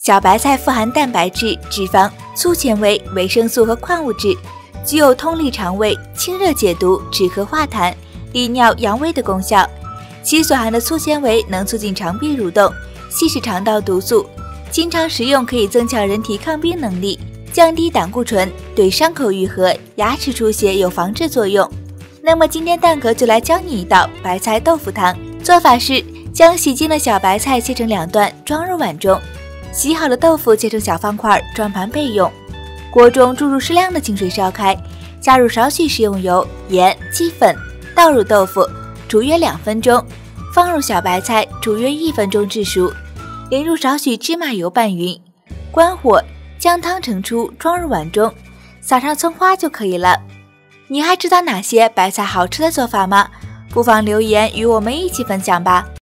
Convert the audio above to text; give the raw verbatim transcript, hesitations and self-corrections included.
小白菜富含蛋白质、脂肪、粗纤维、维生素和矿物质，具有通利肠胃、清热解毒、止咳化痰、利尿养胃的功效。其所含的粗纤维能促进肠壁蠕动，稀释肠道毒素。经常食用可以增强人体抗病能力，降低胆固醇，对伤口愈合、牙齿出血有防治作用。那么今天蛋壳就来教你一道白菜豆腐汤。做法是将洗净的小白菜切成两段，装入碗中。洗好的豆腐切成小方块，装盘备用。锅中注入适量的清水烧开，加入少许食用油、盐、鸡粉，倒入豆腐，煮约两分钟，放入小白菜，煮约一分钟至熟，淋入少许芝麻油拌匀，关火，将汤盛出，装入碗中，撒上葱花就可以了。你还知道哪些白菜好吃的做法吗？不妨留言与我们一起分享吧。